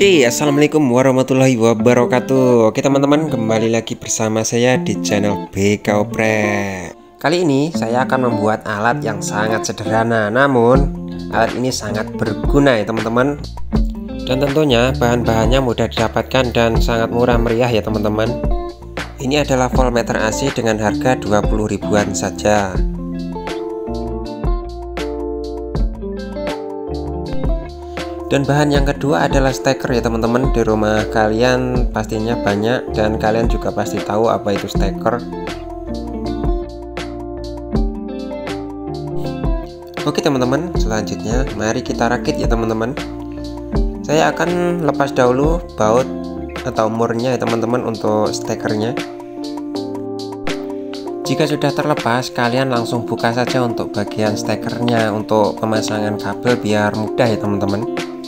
Oke, assalamualaikum warahmatullahi wabarakatuh. Oke teman-teman, kembali lagi bersama saya di channel BK Oprek. Kali ini saya akan membuat alat yang sangat sederhana, namun alat ini sangat berguna ya teman-teman. Dan tentunya bahan-bahannya mudah didapatkan dan sangat murah meriah ya teman-teman. Ini adalah voltmeter AC dengan harga 20 ribuan saja. Dan bahan yang kedua adalah steker ya teman-teman. Di rumah kalian pastinya banyak dan kalian juga pasti tahu apa itu steker. Oke teman-teman, selanjutnya mari kita rakit ya teman-teman. Saya akan lepas dahulu baut atau murnya ya teman-teman untuk stekernya. Jika sudah terlepas, kalian langsung buka saja untuk bagian stekernya untuk pemasangan kabel biar mudah ya teman-teman.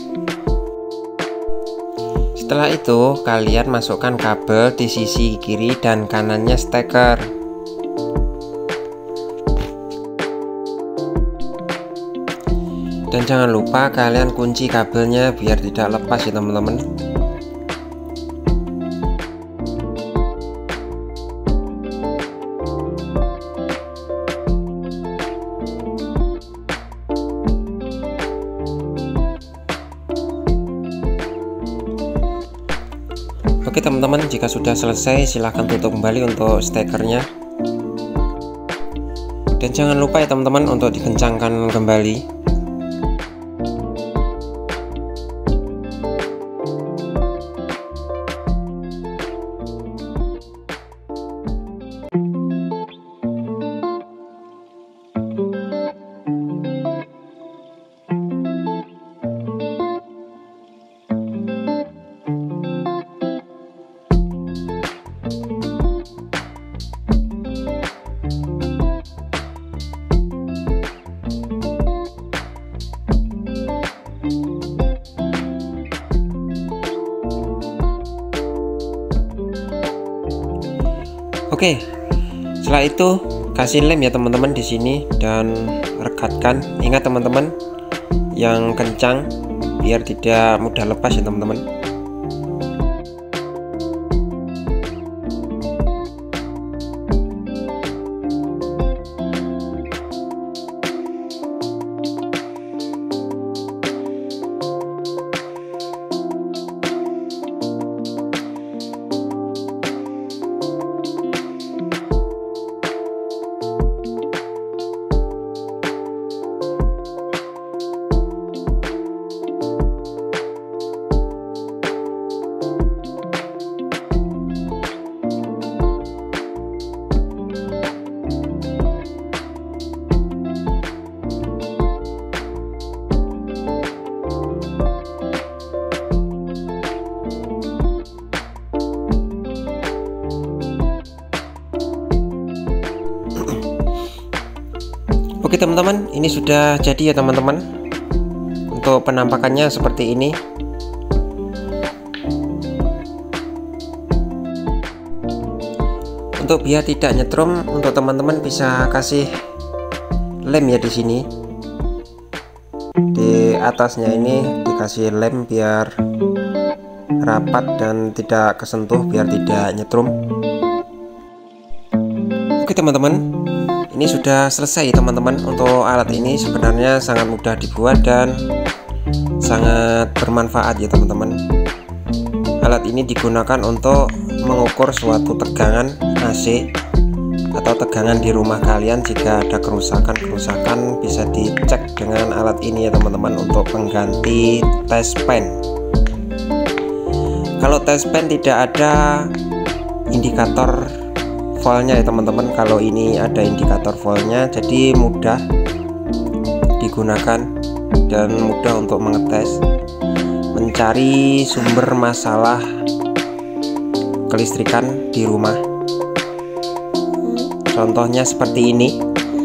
Setelah itu kalian masukkan kabel di sisi kiri dan kanannya steker. Dan jangan lupa kalian kunci kabelnya biar tidak lepas ya teman-teman. Oke teman-teman, jika sudah selesai silahkan tutup kembali untuk stekernya. Dan jangan lupa ya teman-teman untuk dikencangkan kembali. Oke, setelah itu kasih lem ya teman-teman di sini dan rekatkan. Ingat teman-teman, yang kencang biar tidak mudah lepas ya teman-teman. Oke teman-teman, ini sudah jadi ya teman-teman. Untuk penampakannya seperti ini. Untuk biar tidak nyetrum, untuk teman-teman bisa kasih lem ya di sini. Di atasnya ini dikasih lem biar rapat dan tidak kesentuh, biar tidak nyetrum. Oke teman-teman, ini sudah selesai teman-teman. Untuk alat ini sebenarnya sangat mudah dibuat dan sangat bermanfaat ya teman-teman. Alat ini digunakan untuk mengukur suatu tegangan AC atau tegangan di rumah kalian. Jika ada kerusakan bisa dicek dengan alat ini ya teman-teman, untuk pengganti test pen. Kalau test pen tidak ada indikator voltnya ya teman-teman. Kalau ini ada indikator voltnya, jadi mudah digunakan dan mudah untuk mengetes, mencari sumber masalah kelistrikan di rumah. Contohnya seperti ini.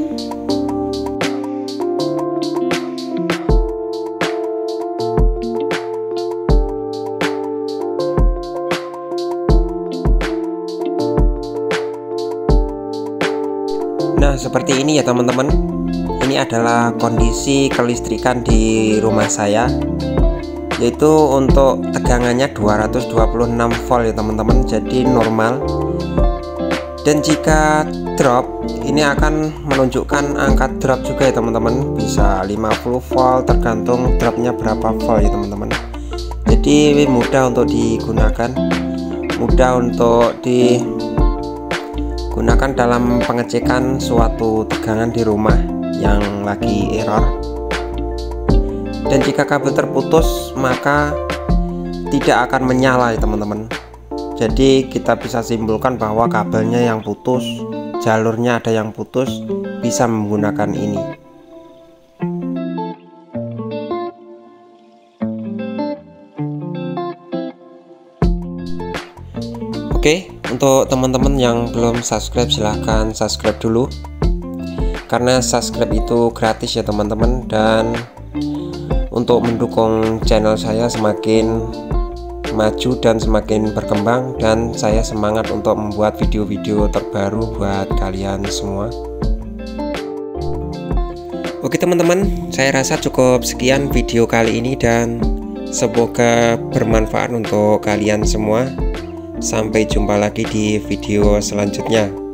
Nah seperti ini ya teman-teman. Ini adalah kondisi kelistrikan di rumah saya. yaitu untuk tegangannya 226 volt ya teman-teman, jadi normal. Dan jika drop, ini akan menunjukkan angka drop juga ya teman-teman, bisa 50 volt tergantung dropnya berapa volt ya teman-teman. Jadi mudah untuk digunakan, mudah untuk digunakan dalam pengecekan suatu tegangan di rumah yang lagi error. Dan jika kabel terputus maka tidak akan menyala ya teman-teman. Jadi kita bisa simpulkan bahwa kabelnya yang putus, jalurnya ada yang putus, bisa menggunakan ini. Oke, untuk teman-teman yang belum subscribe silahkan subscribe dulu, karena subscribe itu gratis ya teman-teman. Dan untuk mendukung channel saya semakin maju dan semakin berkembang, dan saya semangat untuk membuat video-video terbaru buat kalian semua. Oke teman-teman, saya rasa cukup sekian video kali ini dan semoga bermanfaat untuk kalian semua. Sampai jumpa lagi di video selanjutnya.